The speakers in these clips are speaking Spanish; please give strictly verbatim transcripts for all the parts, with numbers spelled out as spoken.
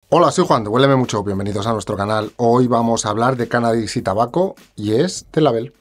Hola, soy Juan de Huéleme Mucho, bienvenidos a nuestro canal. Hoy vamos a hablar de cannabis y tabaco y es de Label.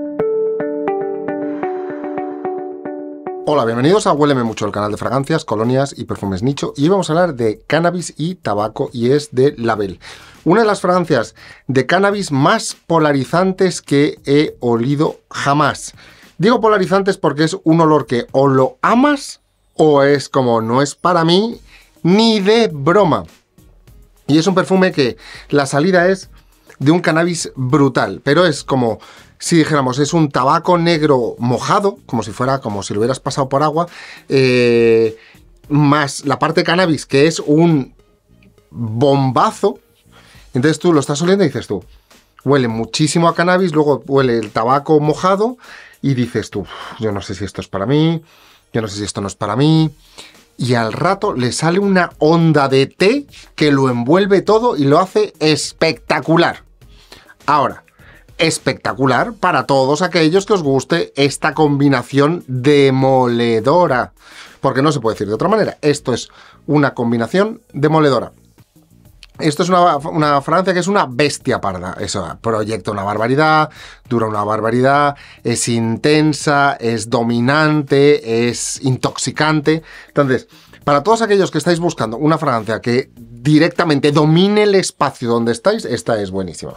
Hola, bienvenidos a Huéleme Mucho, el canal de fragancias, colonias y perfumes nicho. Y hoy vamos a hablar de cannabis y tabaco y es de Label. Una de las fragancias de cannabis más polarizantes que he olido jamás. Digo polarizantes porque es un olor que o lo amas o es como no es para mí ni de broma. Y es un perfume que la salida es de un cannabis brutal, pero es como si dijéramos, es un tabaco negro mojado, como si fuera, como si lo hubieras pasado por agua, eh, más la parte de cannabis, que es un bombazo. Entonces tú lo estás oliendo y dices tú, huele muchísimo a cannabis, luego huele el tabaco mojado y dices tú, yo no sé si esto es para mí, yo no sé si esto no es para mí. Y al rato le sale una onda de té que lo envuelve todo y lo hace espectacular. Ahora, espectacular para todos aquellos que os guste esta combinación demoledora. Porque no se puede decir de otra manera. Esto es una combinación demoledora. Esto es una, una fragancia que es una bestia parda. Eso proyecta una barbaridad, dura una barbaridad, es intensa, es dominante, es intoxicante. Entonces, para todos aquellos que estáis buscando una fragancia que directamente domine el espacio donde estáis, esta es buenísima.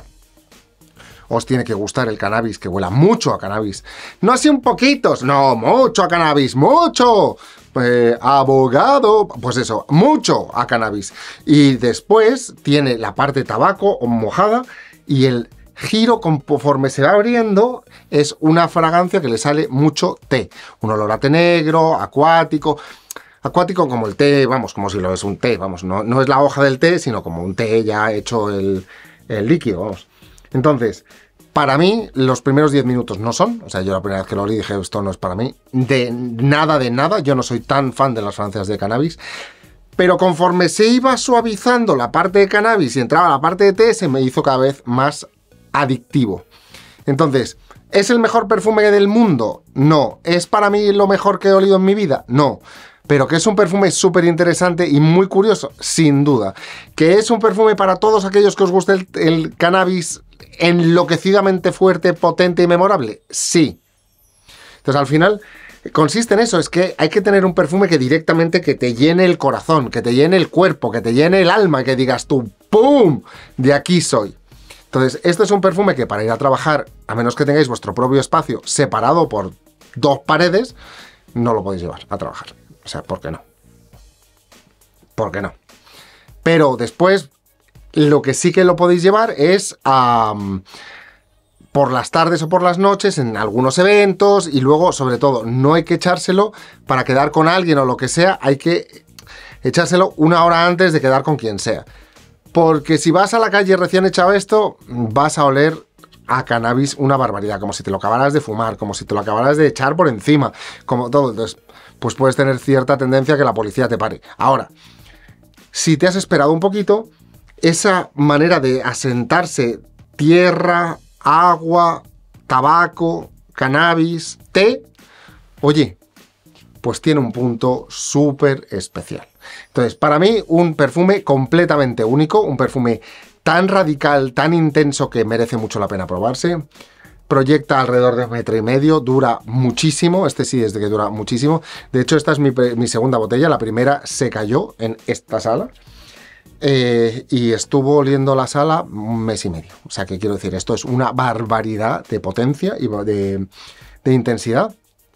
Os tiene que gustar el cannabis, que huela mucho a cannabis. No así un poquitos, no, mucho a cannabis, mucho. Eh, abogado, pues eso, mucho a cannabis. Y después tiene la parte tabaco mojada y el giro conforme se va abriendo es una fragancia que le sale mucho té. Un olor a té negro, acuático. Acuático como el té, vamos, como si lo es un té, vamos, no, no es la hoja del té, sino como un té ya hecho el, el líquido, vamos. Entonces, para mí, los primeros diez minutos no son, o sea, yo la primera vez que lo olí dije, esto no es para mí, de nada, de nada, yo no soy tan fan de las fragancias de cannabis, pero conforme se iba suavizando la parte de cannabis y entraba la parte de té, se me hizo cada vez más adictivo. Entonces, ¿es el mejor perfume del mundo? No. ¿Es para mí lo mejor que he olido en mi vida? No. Pero que es un perfume súper interesante y muy curioso, sin duda. Que es un perfume para todos aquellos que os guste el, el cannabis enloquecidamente fuerte, potente y memorable. Sí. Entonces, al final, consiste en eso. Es que hay que tener un perfume que directamente que te llene el corazón, que te llene el cuerpo, que te llene el alma, y que digas tú, ¡pum! De aquí soy. Entonces, este es un perfume que para ir a trabajar, a menos que tengáis vuestro propio espacio separado por dos paredes, no lo podéis llevar a trabajar. O sea, ¿por qué no? ¿Por qué no? Pero después, lo que sí que lo podéis llevar es um, por las tardes o por las noches en algunos eventos y luego, sobre todo, no hay que echárselo para quedar con alguien o lo que sea, hay que echárselo una hora antes de quedar con quien sea. Porque si vas a la calle recién echado esto, vas a oler a cannabis una barbaridad, como si te lo acabaras de fumar, como si te lo acabaras de echar por encima, como todo. Entonces, pues puedes tener cierta tendencia a que la policía te pare. Ahora, si te has esperado un poquito, esa manera de asentarse tierra, agua, tabaco, cannabis, té, oye, pues tiene un punto súper especial. Entonces, para mí, un perfume completamente único, un perfume tan radical, tan intenso que merece mucho la pena probarse. Proyecta alrededor de un metro y medio, dura muchísimo, este sí es de que dura muchísimo. De hecho, esta es mi, mi segunda botella, la primera se cayó en esta sala eh, y estuvo oliendo la sala un mes y medio. O sea, que quiero decir, esto es una barbaridad de potencia y de, de intensidad.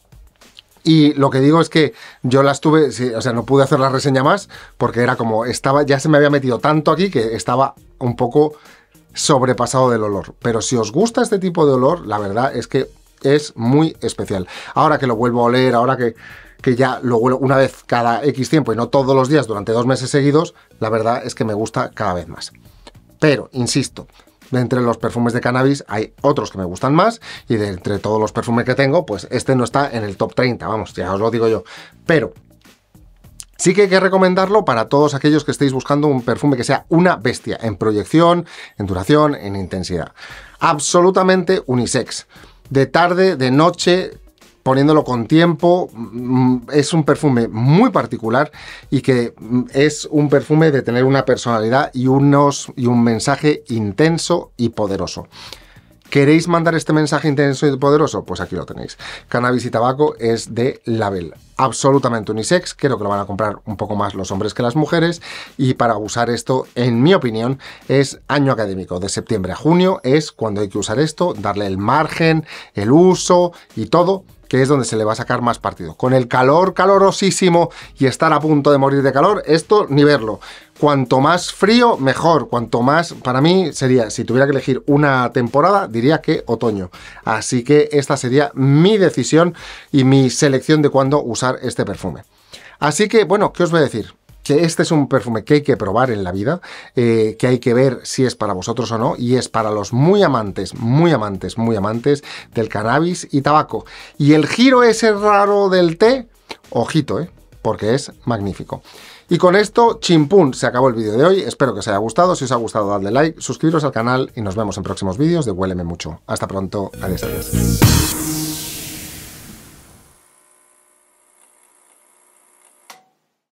Y lo que digo es que yo la estuve, sí, o sea, no pude hacer la reseña más porque era como, estaba, ya se me había metido tanto aquí que estaba un poco sobrepasado del olor. Pero si os gusta este tipo de olor, la verdad es que es muy especial. Ahora que lo vuelvo a oler, ahora que, que ya lo huelo una vez cada X tiempo y no todos los días durante dos meses seguidos, la verdad es que me gusta cada vez más. Pero, insisto, de entre los perfumes de cannabis hay otros que me gustan más y de entre todos los perfumes que tengo, pues este no está en el top treinta, vamos, ya os lo digo yo. Pero sí que hay que recomendarlo para todos aquellos que estéis buscando un perfume que sea una bestia en proyección, en duración, en intensidad. Absolutamente unisex. De tarde, de noche, poniéndolo con tiempo, es un perfume muy particular y que es un perfume de tener una personalidad y, unos, y un mensaje intenso y poderoso. ¿Queréis mandar este mensaje intenso y poderoso? Pues aquí lo tenéis. Cannabis y Tabaco es de Label. Absolutamente unisex, creo que lo van a comprar un poco más los hombres que las mujeres, y para usar esto, en mi opinión, es año académico, de septiembre a junio es cuando hay que usar esto, darle el margen, el uso y todo, que es donde se le va a sacar más partido. Con el calor calorosísimo y estar a punto de morir de calor, esto ni verlo. Cuanto más frío, mejor. Cuanto más, para mí sería, si tuviera que elegir una temporada, diría que otoño. Así que esta sería mi decisión y mi selección de cuándo usar este perfume. Así que, bueno, ¿qué os voy a decir? Que este es un perfume que hay que probar en la vida, eh, que hay que ver si es para vosotros o no, y es para los muy amantes, muy amantes, muy amantes del cannabis y tabaco. Y el giro ese raro del té, ojito, eh, porque es magnífico. Y con esto, chimpún, se acabó el vídeo de hoy. Espero que os haya gustado. Si os ha gustado, dadle like, suscribiros al canal y nos vemos en próximos vídeos de Huéleme Mucho. Hasta pronto. Adiós, adiós.